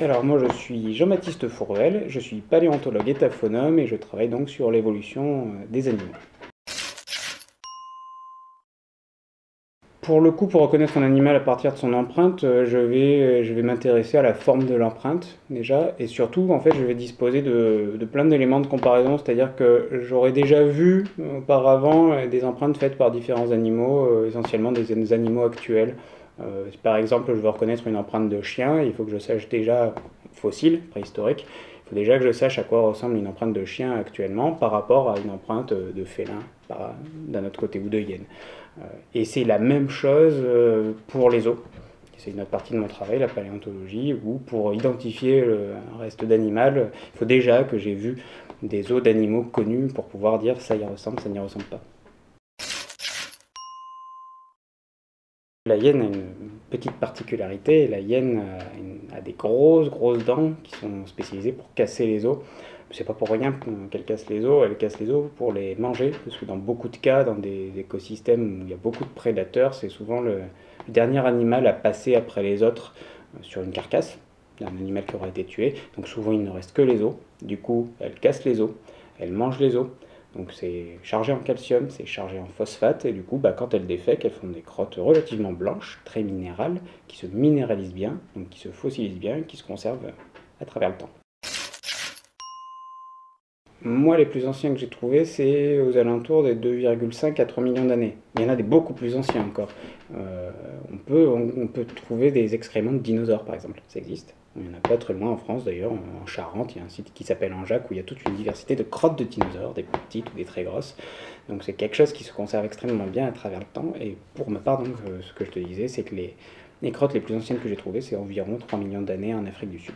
Alors moi je suis Jean-Baptiste Fourvel, je suis paléontologue et taphonome et je travaille donc sur l'évolution des animaux. Pour le coup, pour reconnaître un animal à partir de son empreinte, je vais m'intéresser à la forme de l'empreinte déjà, et surtout en fait je vais disposer de plein d'éléments de comparaison, c'est-à-dire que j'aurais déjà vu auparavant des empreintes faites par différents animaux, essentiellement des animaux actuels. Si par exemple je veux reconnaître une empreinte de chien, il faut que je sache déjà, fossile, préhistorique, il faut déjà que je sache à quoi ressemble une empreinte de chien actuellement par rapport à une empreinte de félin d'un autre côté ou de hyène. Et c'est la même chose pour les os. C'est une autre partie de mon travail, la paléontologie, où pour identifier un reste d'animal, il faut déjà que j'ai vu des os d'animaux connus pour pouvoir dire ça y ressemble, ça n'y ressemble pas. La hyène a une petite particularité, la hyène a des grosses dents qui sont spécialisées pour casser les os. C'est pas pour rien qu'elle casse les os, elle casse les os pour les manger, parce que dans beaucoup de cas, dans des écosystèmes où il y a beaucoup de prédateurs, c'est souvent le dernier animal à passer après les autres sur une carcasse d'un animal qui aura été tué. Donc souvent il ne reste que les os. Du coup, elle casse les os, elle mange les os. Donc c'est chargé en calcium, c'est chargé en phosphate, et du coup, quand elles défèquent, elles font des crottes relativement blanches, très minérales, qui se minéralisent bien, donc qui se fossilisent bien, qui se conservent à travers le temps. Moi, les plus anciens que j'ai trouvés, c'est aux alentours des 2,5 à 3 millions d'années. Il y en a des beaucoup plus anciens encore. On peut trouver des excréments de dinosaures, par exemple. Ça existe. Il n'y en a pas très loin en France, d'ailleurs. En Charente, il y a un site qui s'appelle Anjac, où il y a toute une diversité de crottes de dinosaures, des petites ou des très grosses. Donc c'est quelque chose qui se conserve extrêmement bien à travers le temps. Et pour ma part, donc, ce que je te disais, c'est que les crottes les plus anciennes que j'ai trouvées, c'est environ 3 millions d'années en Afrique du Sud.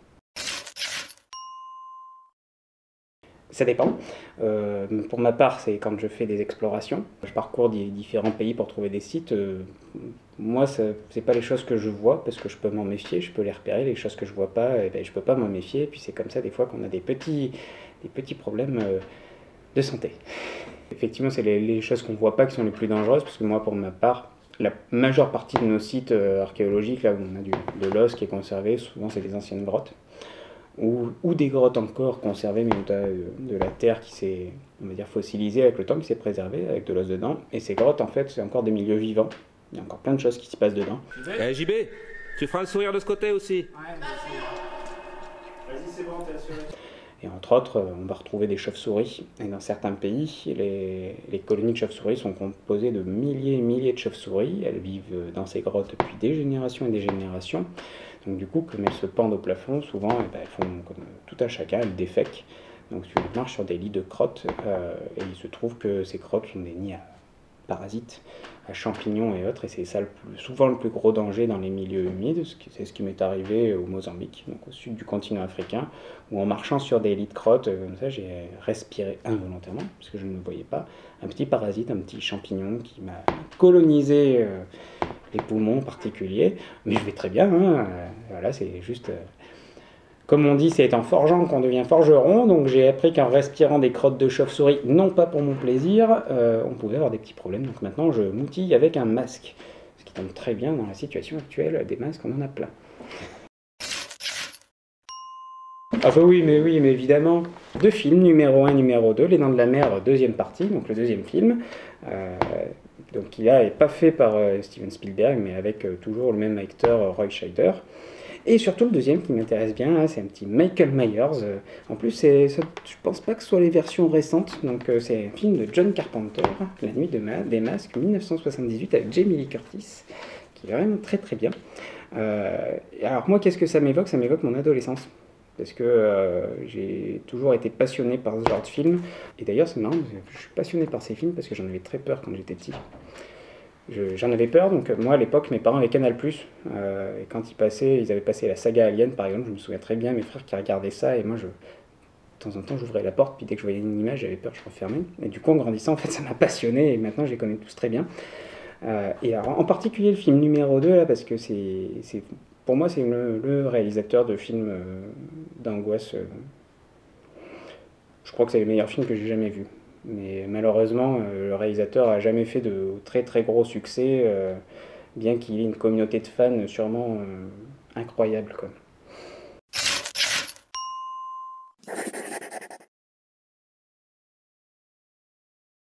Ça dépend. Pour ma part, c'est quand je fais des explorations. Je parcours différents pays pour trouver des sites. Moi, c'est pas les choses que je vois parce que je peux m'en méfier, je peux les repérer. Les choses que je vois pas, eh ben, je peux pas m'en méfier. Et puis c'est comme ça des fois qu'on a des petits problèmes de santé. Effectivement, c'est les choses qu'on voit pas qui sont les plus dangereuses parce que moi, pour ma part, la majeure partie de nos sites archéologiques, là où on a de l'os qui est conservé, souvent c'est des anciennes grottes. Ou des grottes encore conservées, mais où tu as de la terre qui s'est, on va dire, fossilisée avec le temps, qui s'est préservée avec de l'os dedans. Et ces grottes, en fait, c'est encore des milieux vivants. Il y a encore plein de choses qui se passent dedans. Eh JB, tu feras le sourire de ce côté aussi. Ouais, vas-y, c'est bon, t'es assuré. Et entre autres, on va retrouver des chauves-souris. Et dans certains pays, les colonies de chauves-souris sont composées de milliers et milliers de chauves-souris. Elles vivent dans ces grottes depuis des générations et des générations. Donc du coup, comme elles se pendent au plafond, souvent elles font comme tout un chacun, elles défèquent. Donc tu marches sur des lits de crottes et il se trouve que ces crottes sont des nids à parasites, à champignons et autres, et c'est ça souvent le plus gros danger dans les milieux humides. C'est ce qui m'est arrivé au Mozambique, donc au sud du continent africain, où en marchant sur des lits de crottes, comme ça, j'ai respiré involontairement, parce que je ne le voyais pas, un petit parasite, un petit champignon qui m'a colonisé les poumons en particulier, mais je vais très bien, hein. Voilà, c'est juste... Comme on dit, c'est en forgeant qu'on devient forgeron, donc j'ai appris qu'en respirant des crottes de chauve-souris, non pas pour mon plaisir, on pouvait avoir des petits problèmes. Donc maintenant, je m'outille avec un masque, ce qui tombe très bien dans la situation actuelle, des masques, on en a plein. Ah bah oui, mais évidemment, deux films, numéro 1, numéro 2, Les Dents de la Mer, deuxième partie, donc le deuxième film. Donc il n'est pas fait par Steven Spielberg, mais avec toujours le même acteur, Roy Scheider. Et surtout le deuxième qui m'intéresse bien, hein, c'est un petit Michael Myers. En plus, je pense pas que ce soit les versions récentes. Donc c'est un film de John Carpenter, La Nuit des Masques, 1978, avec Jamie Lee Curtis, qui est vraiment très très bien. Alors moi, qu'est-ce que ça m'évoque? Ça m'évoque mon adolescence. Parce que j'ai toujours été passionné par ce genre de film. Et d'ailleurs, c'est marrant, je suis passionné par ces films parce que j'en avais très peur quand j'étais petit. J'en avais peur, donc moi à l'époque mes parents avaient Canal+, et quand ils avaient passé la saga Alien par exemple, je me souviens très bien mes frères qui regardaient ça, et moi de temps en temps j'ouvrais la porte, puis dès que je voyais une image j'avais peur, je refermais, et du coup en grandissant en fait ça m'a passionné, et maintenant je les connais tous très bien. Et alors en particulier le film numéro 2 là, parce que pour moi c'est le réalisateur de films d'angoisse, je crois que c'est le meilleur film que j'ai jamais vu. Mais malheureusement, le réalisateur n'a jamais fait de très très gros succès, bien qu'il ait une communauté de fans sûrement incroyable, quoi.